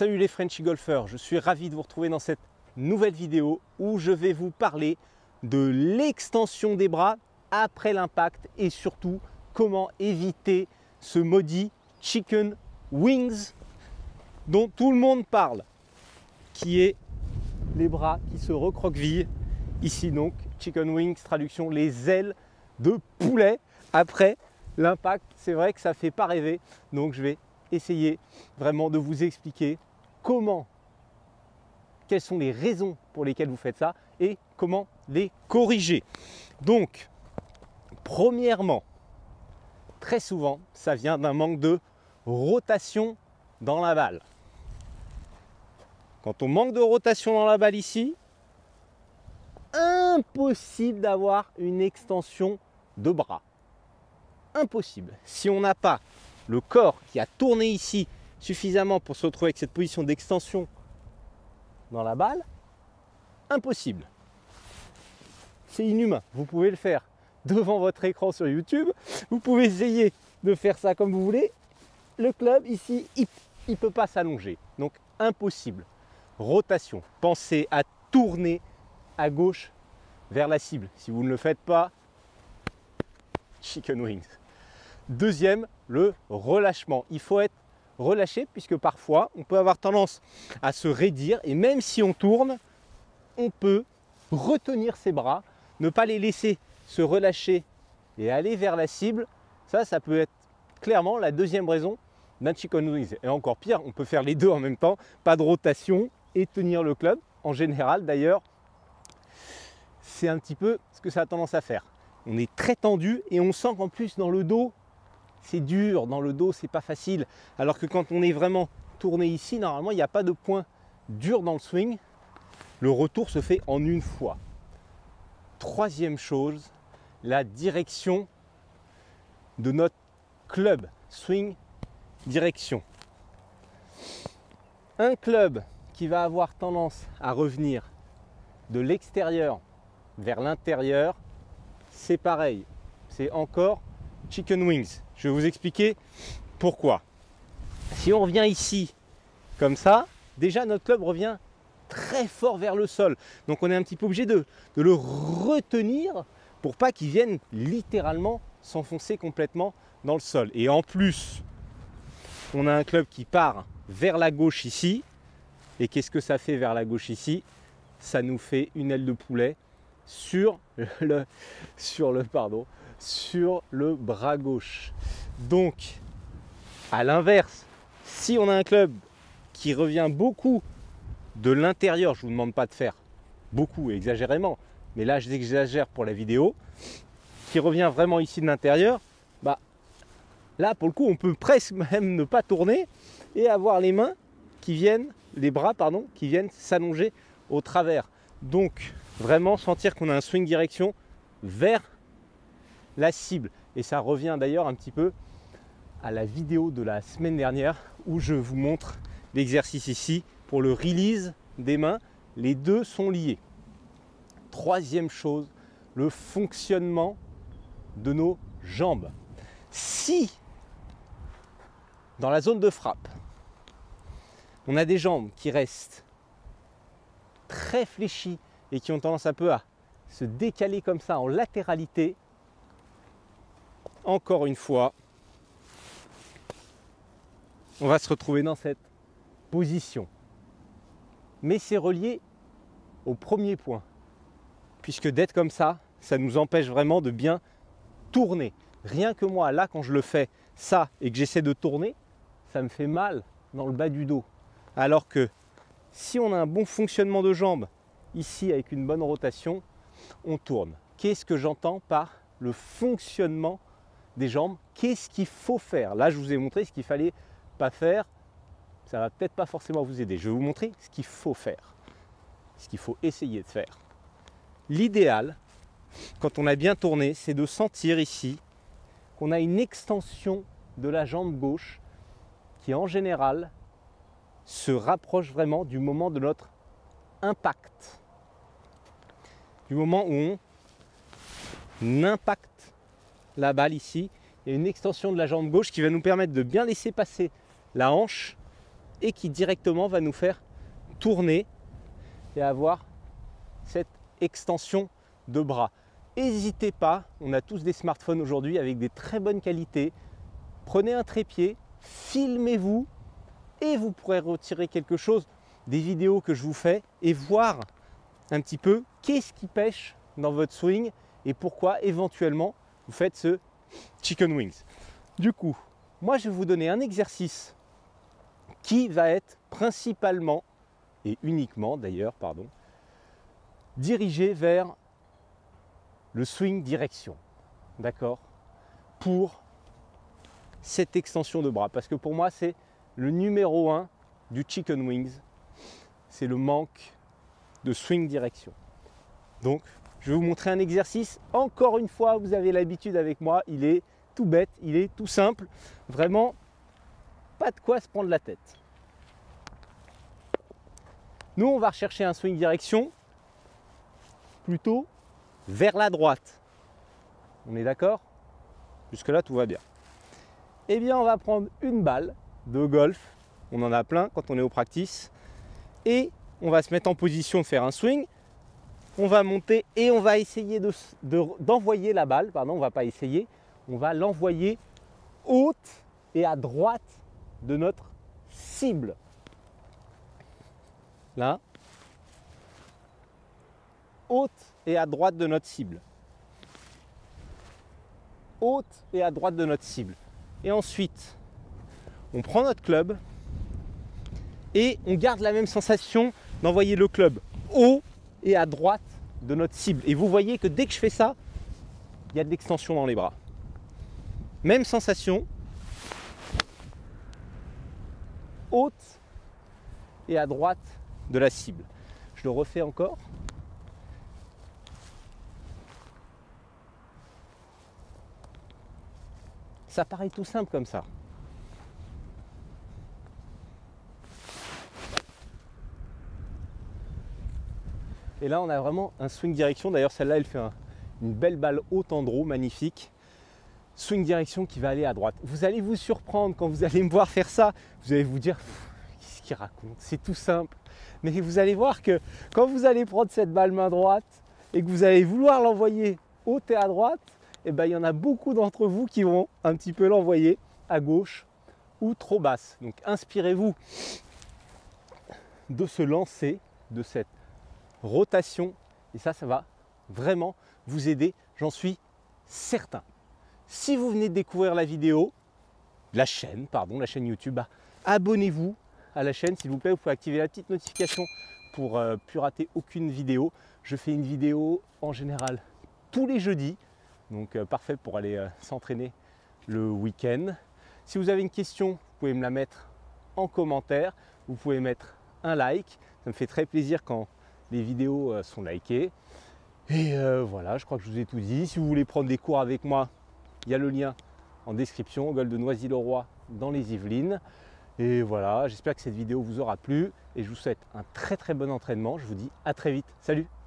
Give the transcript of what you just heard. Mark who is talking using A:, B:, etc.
A: Salut les Frenchy golfeurs, je suis ravi de vous retrouver dans cette nouvelle vidéo où je vais vous parler de l'extension des bras après l'impact et surtout comment éviter ce maudit chicken wings dont tout le monde parle, qui est les bras qui se recroquevillent. Ici donc, chicken wings, traduction les ailes de poulet après l'impact. C'est vrai que ça fait pas rêver, donc je vais essayer vraiment de vous expliquer quelles sont les raisons pour lesquelles vous faites ça et comment les corriger. Donc, premièrement, très souvent, ça vient d'un manque de rotation dans la balle. Quand on manque de rotation dans la balle ici, impossible d'avoir une extension de bras. Impossible. Si on n'a pas le corps qui a tourné ici suffisamment pour se retrouver avec cette position d'extension dans la balle, impossible. C'est inhumain. Vous pouvez le faire devant votre écran sur YouTube. Vous pouvez essayer de faire ça comme vous voulez. Le club ici, il ne peut pas s'allonger. Donc impossible. Rotation. Pensez à tourner à gauche vers la cible. Si vous ne le faites pas, chicken wings. Deuxième, le relâchement. Il faut être relâché puisque parfois on peut avoir tendance à se raidir et même si on tourne, on peut retenir ses bras, ne pas les laisser se relâcher et aller vers la cible. Ça peut être clairement la deuxième raison d'un chicken wings. Et encore pire, on peut faire les deux en même temps, pas de rotation et tenir le club. En général d'ailleurs, c'est un petit peu ce que ça a tendance à faire. On est très tendu et on sent qu'en plus dans le dos, c'est dur, dans le dos, c'est pas facile. Alors que quand on est vraiment tourné ici, normalement, il n'y a pas de point dur dans le swing. Le retour se fait en une fois. Troisième chose, la direction de notre club. Swing, direction. Un club qui va avoir tendance à revenir de l'extérieur vers l'intérieur, c'est pareil. C'est encore chicken wings. Je vais vous expliquer pourquoi. Si on revient ici comme ça, déjà notre club revient très fort vers le sol. Donc on est un petit peu obligé de le retenir pour pas qu'il vienne littéralement s'enfoncer complètement dans le sol. Et en plus, on a un club qui part vers la gauche ici. Et qu'est-ce que ça fait vers la gauche ici? Ça nous fait une aile de poulet sur le bras gauche. Donc, à l'inverse, si on a un club qui revient beaucoup de l'intérieur, je ne vous demande pas de faire beaucoup exagérément, mais là j'exagère pour la vidéo, qui revient vraiment ici de l'intérieur, bah là pour le coup on peut presque même ne pas tourner et avoir les mains qui viennent, les bras pardon, qui viennent s'allonger au travers. Donc vraiment sentir qu'on a un swing direction vers la cible. Et ça revient d'ailleurs un petit peu à la vidéo de la semaine dernière où je vous montre l'exercice ici pour le release des mains. Les deux sont liés. Troisième chose, le fonctionnement de nos jambes. Si dans la zone de frappe, on a des jambes qui restent très fléchies et qui ont tendance un peu à se décaler comme ça en latéralité, encore une fois, on va se retrouver dans cette position. Mais c'est relié au premier point, puisque d'être comme ça, ça nous empêche vraiment de bien tourner. Rien que moi, là, quand je le fais ça et que j'essaie de tourner, ça me fait mal dans le bas du dos. Alors que si on a un bon fonctionnement de jambes, ici avec une bonne rotation, on tourne. Qu'est-ce que j'entends par le fonctionnement des jambes? Qu'est-ce qu'il faut faire? Là, je vous ai montré ce qu'il fallait pas faire. Ça va peut-être pas forcément vous aider. Je vais vous montrer ce qu'il faut faire, ce qu'il faut essayer de faire. L'idéal, quand on a bien tourné, c'est de sentir ici qu'on a une extension de la jambe gauche qui, en général, se rapproche vraiment du moment de notre impact. Du moment où on impacte la balle ici, il y a une extension de la jambe gauche qui va nous permettre de bien laisser passer la hanche et qui directement va nous faire tourner et avoir cette extension de bras. N'hésitez pas, on a tous des smartphones aujourd'hui avec des très bonnes qualités. Prenez un trépied, filmez-vous et vous pourrez retirer quelque chose des vidéos que je vous fais et voir un petit peu qu'est-ce qui pêche dans votre swing et pourquoi éventuellement vous faites ce chicken wings. Du coup, moi je vais vous donner un exercice qui va être principalement et uniquement d'ailleurs, dirigé vers le swing direction, d'accord, pour cette extension de bras. Parce que pour moi, c'est le numéro 1 du chicken wings, c'est le manque de swing direction. Donc, je vais vous montrer un exercice. Encore une fois, vous avez l'habitude avec moi, il est tout bête, il est tout simple. Vraiment, pas de quoi se prendre la tête. Nous, on va rechercher un swing direction plutôt vers la droite. On est d'accord? Jusque-là, tout va bien. Eh bien, on va prendre une balle de golf. On en a plein quand on est au practice. Et on va se mettre en position de faire un swing. On va monter et on va essayer d'envoyer la balle. Pardon, on ne va pas essayer. On va l'envoyer haute et à droite de notre cible. Là. Haute et à droite de notre cible. Haute et à droite de notre cible. Et ensuite, on prend notre club et on garde la même sensation d'envoyer le club haut et à droite de notre cible. Et vous voyez que dès que je fais ça, il y a de l'extension dans les bras. Même sensation, haute et à droite de la cible. Je le refais encore. Ça paraît tout simple comme ça. Et là, on a vraiment un swing direction. D'ailleurs, celle-là, elle fait une belle balle haute en draw, magnifique. Swing direction qui va aller à droite. Vous allez vous surprendre quand vous allez me voir faire ça. Vous allez vous dire, qu'est-ce qu'il raconte? C'est tout simple. Mais vous allez voir que quand vous allez prendre cette balle main droite et que vous allez vouloir l'envoyer haute et à droite, eh ben, il y en a beaucoup d'entre vous qui vont un petit peu l'envoyer à gauche ou trop basse. Donc inspirez-vous de ce lancer, de cette rotation. Et ça va vraiment vous aider, j'en suis certain. Si vous venez de découvrir la vidéo, la chaîne YouTube, abonnez-vous à la chaîne s'il vous plaît. Vous pouvez activer la petite notification pour ne plus rater aucune vidéo. Je fais une vidéo en général tous les jeudis. Donc parfait pour aller s'entraîner le week-end. Si vous avez une question, vous pouvez me la mettre en commentaire. Vous pouvez mettre un like. Ça me fait très plaisir quand les vidéos sont likées. Et voilà, je crois que je vous ai tout dit. Si vous voulez prendre des cours avec moi, il y a le lien en description. Golf de Noisy-le-Roi dans les Yvelines. Et voilà, j'espère que cette vidéo vous aura plu. Et je vous souhaite un très très bon entraînement. Je vous dis à très vite. Salut!